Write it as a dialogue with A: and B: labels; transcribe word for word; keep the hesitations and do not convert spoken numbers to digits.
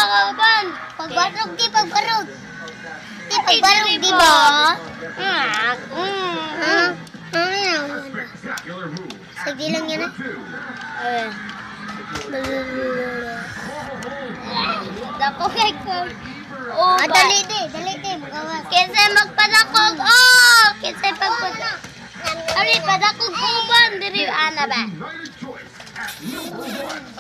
A: pagkakaban.
B: Pagbarog, di pagbarog. Di pagbarog, di ba?
A: Ah, mm.
B: Ano yan? Sige lang yan eh.
A: Eh. Dako kay ko. Oh,
B: Ah, dali di, dali di. Magawas.
A: Kinsay magpadakog. Oh, kinsay pagpadakog. Ari, padakog uban diri ana ba?